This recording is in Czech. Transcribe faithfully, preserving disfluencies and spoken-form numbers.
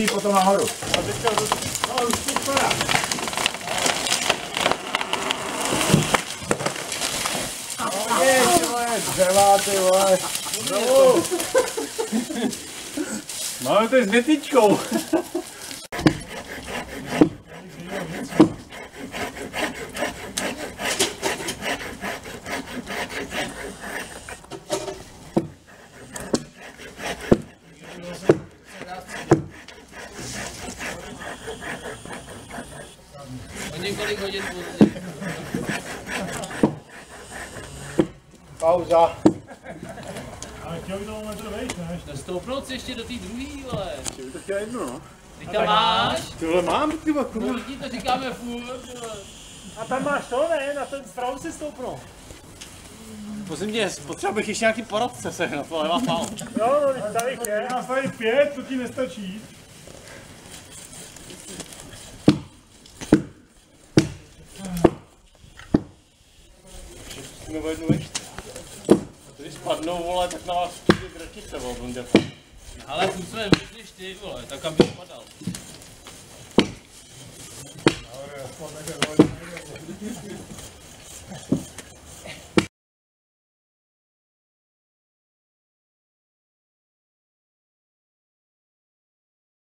Potom nahoru. A teďka no, už to spadá. Jež, vole, dřeva, ty vole. No. Máme to s větičkou. O několik hodin později. Pauza. Ale chtěl by tomu metr vejít, ne? Stoupnout si ještě do té druhý, vole. Ještě by to chtěl jedno, no. Ty tam máš? Tyhle mám, ty vole, No kurva. lidi to říkáme furt, vole. A tam máš to, ne? Na ten stravu si stoupnou. Prosím tě, potřeba bych ještě nějaký poradce sehnat, ale má málo. Jo, no, tady je. Nás tady pět, to ti nestačí. Nebo jednu ještě. Když spadnou, vole, tak na vás přijde dratice, vole, blondě. Ale furt jsme víc než ty, vole, tak kam bych spadal. Dobre, aspoň také